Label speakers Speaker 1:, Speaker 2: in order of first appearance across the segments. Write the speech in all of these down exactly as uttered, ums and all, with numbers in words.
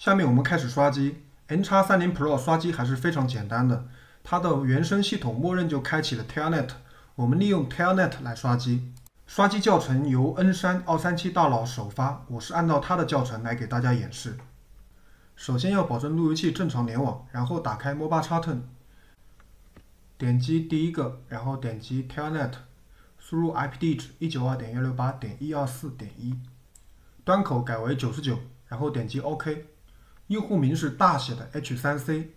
Speaker 1: 下面我们开始刷机。N X 三十 Pro 刷机还是非常简单的，它的原生系统默认就开启了 Telnet， 我们利用 Telnet 来刷机。刷机教程由 N 三二三七大佬首发，我是按照他的教程来给大家演示。首先要保证路由器正常联网，然后打开 MobaXTurn， 点击第一个，然后点击 Telnet， 输入 I P 地址 一九二点一六八点一二四点一， 端口改为九十九，然后点击 OK。用户名是大写的 H 三 C，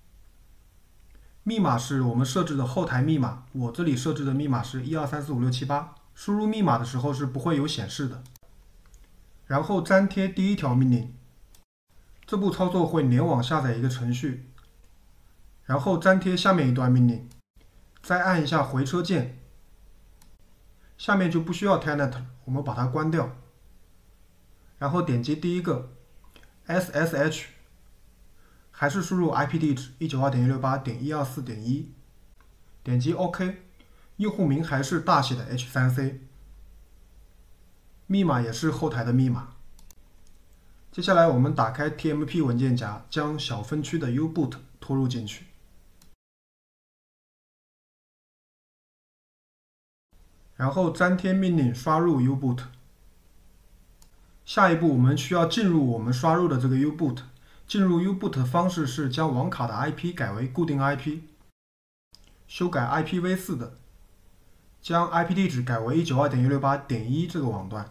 Speaker 1: 密码是我们设置的后台密码，我这里设置的密码是一二三四五六七八，输入密码的时候是不会有显示的。然后粘贴第一条命令，这步操作会联网下载一个程序，然后粘贴下面一段命令，再按一下回车键，下面就不需要 Telnet 了，我们把它关掉，然后点击第一个 S S H， 还是输入 I P 地址 一九二点一六八点一二四点一， 点击 OK， 用户名还是大写的 H 三 C， 密码也是后台的密码。接下来我们打开 T M P 文件夹，将小分区的 U-boot 拖入进去，然后粘贴命令刷入 U-boot。下一步我们需要进入我们刷入的这个 U-boot， 进入 U-boot 的方式是将网卡的 I P 改为固定 I P， 修改 I P v 四 的，将 I P 地址改为 一九二点一六八点一 这个网段，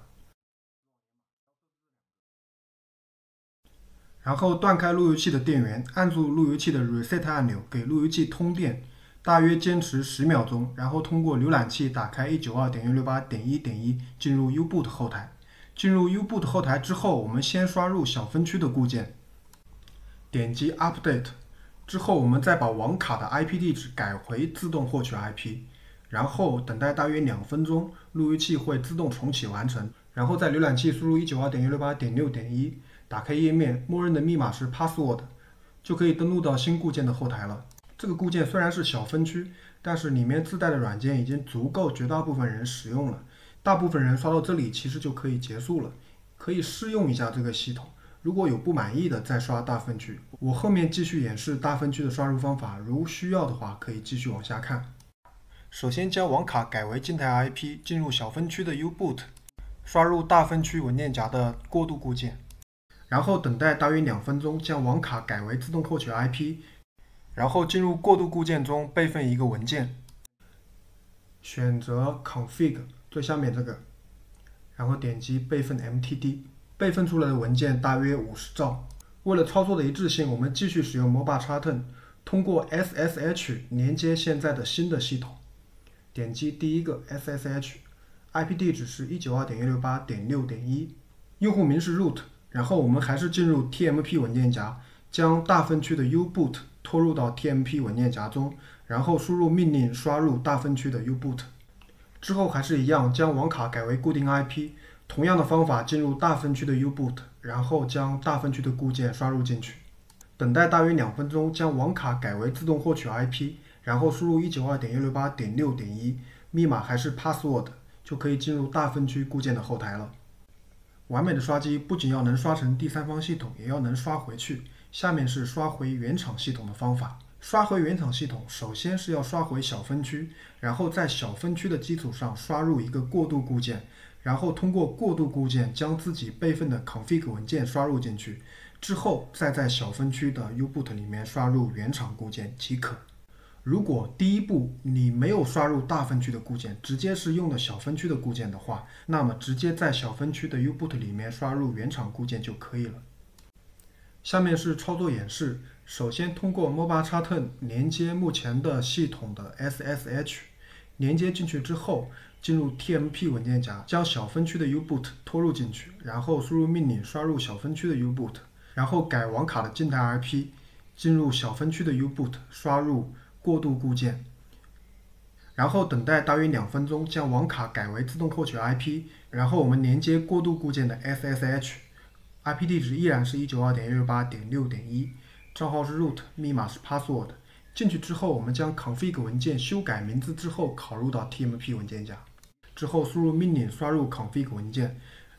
Speaker 1: 然后断开路由器的电源，按住路由器的 Reset 按钮给路由器通电，大约坚持十秒钟，然后通过浏览器打开 一九二点一六八点一点一 进入 U-boot 后台。进入 U-boot 后台之后，我们先刷入小分区的固件，点击 Update， 之后我们再把网卡的 I P 地址改回自动获取 I P， 然后等待大约两分钟，路由器会自动重启完成，然后在浏览器输入 一九二点一六八点六点一， 打开页面，默认的密码是 Password， 就可以登录到新固件的后台了。这个固件虽然是小分区，但是里面自带的软件已经足够绝大部分人使用了。大部分人刷到这里其实就可以结束了，可以试用一下这个系统，如果有不满意的再刷大分区。我后面继续演示大分区的刷入方法，如需要的话可以继续往下看。首先将网卡改为静态 I P， 进入小分区的 U-boot， 刷入大分区文件夹的过渡固件，然后等待大约两分钟，将网卡改为自动获取 I P， 然后进入过渡固件中备份一个文件，选择 config。最下面这个，然后点击备份 M T D， 备份出来的文件大约五十兆。为了操作的一致性，我们继续使用 MobaXTurn， 通过 S S H 连接现在的新的系统。点击第一个 S S H， I P 地址是 一九二点一六八点六点一， 用户名是 root， 然后我们还是进入 T M P 文件夹，将大分区的 U-boot 拖入到 T M P 文件夹中，然后输入命令刷入大分区的 U-boot。之后还是一样，将网卡改为固定 I P， 同样的方法进入大分区的 U-boot， 然后将大分区的固件刷入进去，等待大约两分钟，将网卡改为自动获取 I P， 然后输入 一九二点一六八点六点一， 密码还是 Password， 就可以进入大分区固件的后台了。完美的刷机不仅要能刷成第三方系统，也要能刷回去。下面是刷回原厂系统的方法。刷回原厂系统，首先是要刷回小分区，然后在小分区的基础上刷入一个过渡固件，然后通过过渡固件将自己备份的 config 文件刷入进去，之后再在小分区的 U-boot 里面刷入原厂固件即可。如果第一步你没有刷入大分区的固件，直接是用的小分区的固件的话，那么直接在小分区的 U-boot 里面刷入原厂固件就可以了。下面是操作演示。首先通过 MobaXTurn 连接目前的系统的 S S H， 连接进去之后，进入 T M P 文件夹，将小分区的 U-boot 拖入进去，然后输入命令刷入小分区的 U-boot， 然后改网卡的静态 I P， 进入小分区的 U-boot， 刷入过渡固件，然后等待大约两分钟，将网卡改为自动获取 I P， 然后我们连接过渡固件的 S S H，I P 地址依然是 一九二点一六八点六点一， 账号是 root， 密码是 password。进去之后，我们将 config 文件修改名字之后拷入到 T M P 文件夹，之后输入命令刷入 config 文件，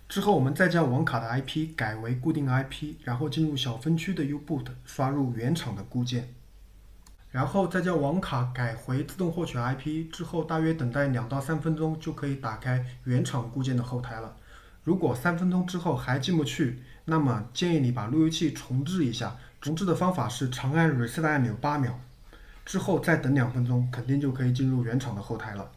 Speaker 1: 之后我们再将网卡的 I P 改为固定 I P， 然后进入小分区的 U-boot 刷入原厂的固件，然后再将网卡改回自动获取 I P 之后，大约等待两到三分钟就可以打开原厂固件的后台了。如果三分钟之后还进不去，那么建议你把路由器重置一下。重置的方法是长按 Reset 按钮八秒，之后再等两分钟，肯定就可以进入原厂的后台了。